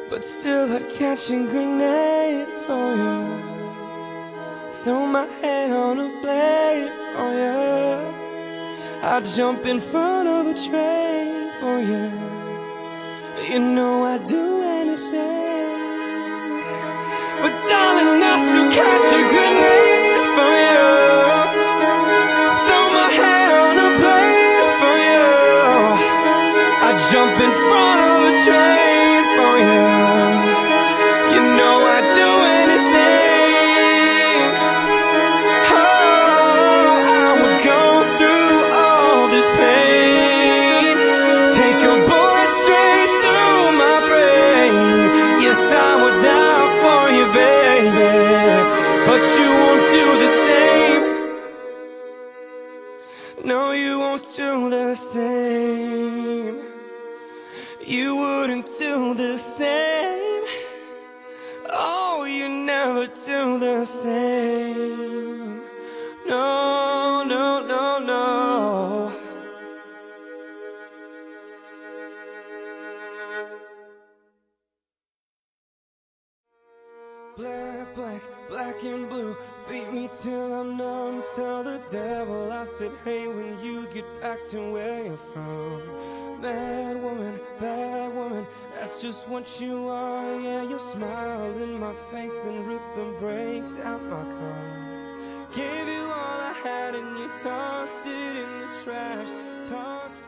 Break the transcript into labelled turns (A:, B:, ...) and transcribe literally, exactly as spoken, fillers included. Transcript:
A: but still I'd catch a grenade for you. Throw my head on a blade for you. I'd jump in front of a train for you. You know I'd do anything. But darling, I still catch a grenade for you. Throw my head on a blade for you. I'd jump in front of a train for you. You know I'd do anything. Oh, I would go through all this pain. Take a bullet straight through my brain. Yes, I would die for you, baby, but you won't do the same. No, you won't do the same. You wouldn't do the same. Oh, you never do the same. No, no, no, no. Black, black, black and blue, beat me till I'm numb. Tell the devil I said, hey, when you get back to where you're from. Bad woman, bad woman, that's just what you are. Yeah, you smiled in my face, then ripped the brakes out my car. Gave you all I had and you tossed it in the trash. Tossed